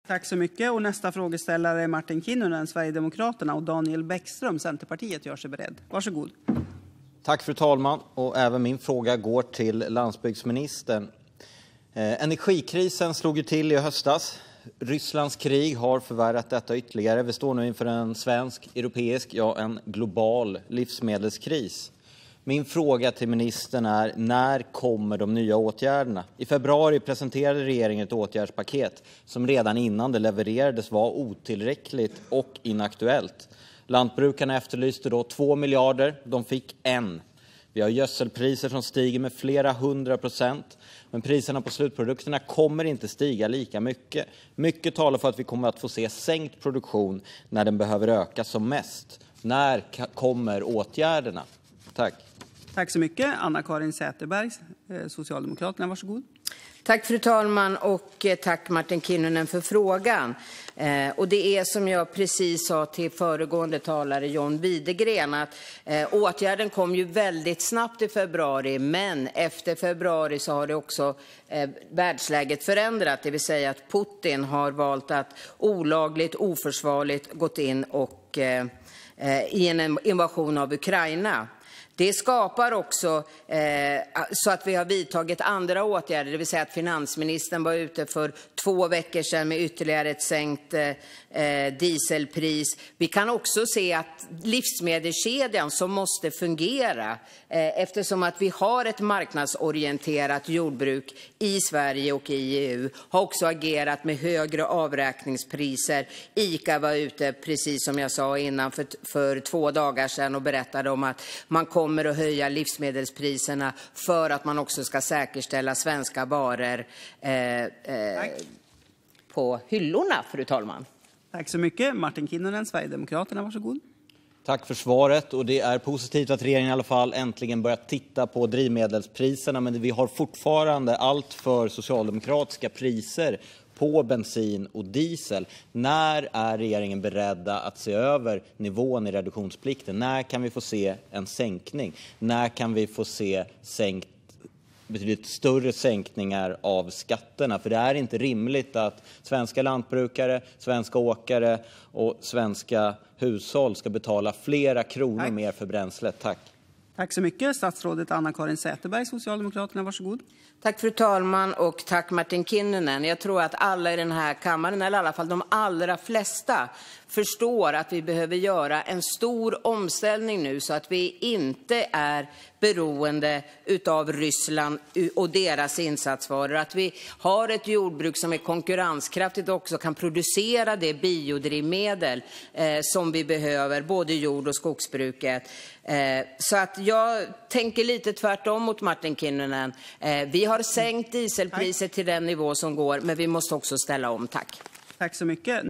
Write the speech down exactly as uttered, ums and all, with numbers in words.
Tack så mycket. Och nästa frågeställare är Martin Kinnunen, Sverigedemokraterna, och Daniel Bäckström, Centerpartiet, gör sig beredd. Varsågod. Tack fru talman, och även min fråga går till landsbygdsministern. Eh, energikrisen slog ju till i höstas. Rysslands krig har förvärrat detta ytterligare. Vi står nu inför en svensk, europeisk, ja en global livsmedelskris. Min fråga till ministern är: när kommer de nya åtgärderna? I februari presenterade regeringen ett åtgärdspaket som redan innan det levererades var otillräckligt och inaktuellt. Lantbrukarna efterlyste då två miljarder, de fick en. Vi har gödselpriser som stiger med flera hundra procent, men priserna på slutprodukterna kommer inte stiga lika mycket. Mycket talar för att vi kommer att få se sänkt produktion när den behöver öka som mest. När kommer åtgärderna? Tack. Tack så mycket. Anna-Karin Säterberg, Socialdemokraterna, varsågod. Tack fru talman, och tack Martin Kinnunen för frågan. Eh, och det är som jag precis sa till föregående talare John Widegren, att eh, åtgärden kom ju väldigt snabbt i februari, men efter februari så har det också eh, världsläget förändrat, det vill säga att Putin har valt att olagligt, oförsvarligt gått in och eh, eh, i en invasion av Ukraina. Det skapar också eh, så att vi har vidtagit andra åtgärder, det vill säga att finansministern var ute för två veckor sedan med ytterligare ett sänkt eh, dieselpris. Vi kan också se att livsmedelskedjan som måste fungera eh, eftersom att vi har ett marknadsorienterat jordbruk i Sverige och i E U har också agerat med högre avräkningspriser. ICA var ute, precis som jag sa innan, för, för två dagar sedan och berättade om att man kommer kommer att höja livsmedelspriserna för att man också ska säkerställa svenska varor eh, eh, på hyllorna, fru talman. Tack så mycket. Martin Kinnunen, Sverigedemokraterna, varsågod. Tack för svaret, och det är positivt att regeringen i alla fall äntligen börjat titta på drivmedelspriserna, men vi har fortfarande allt för socialdemokratiska priser på bensin och diesel. När är regeringen beredda att se över nivån i reduktionsplikten? När kan vi få se en sänkning? När kan vi få se sänkt, betydligt större sänkningar av skatterna? För det är inte rimligt att svenska lantbrukare, svenska åkare och svenska hushåll ska betala flera kronor Tack. mer för bränslet. Tack. Tack så mycket. Statsrådet Anna-Karin Säterberg, Socialdemokraterna, varsågod. Tack fru talman, och tack Martin Kinnunen. Jag tror att alla i den här kammaren, eller i alla fall de allra flesta, förstår att vi behöver göra en stor omställning nu så att vi inte är beroende utav Ryssland och deras insatsvaror. Att vi har ett jordbruk som är konkurrenskraftigt och också kan producera det biodrivmedel eh, som vi behöver, både jord- och skogsbruket. Eh, så att jag tänker lite tvärtom mot Martin Kinnunen. Eh, vi har sänkt dieselpriset till den nivå som går, men vi måste också ställa om. Tack. Tack så mycket.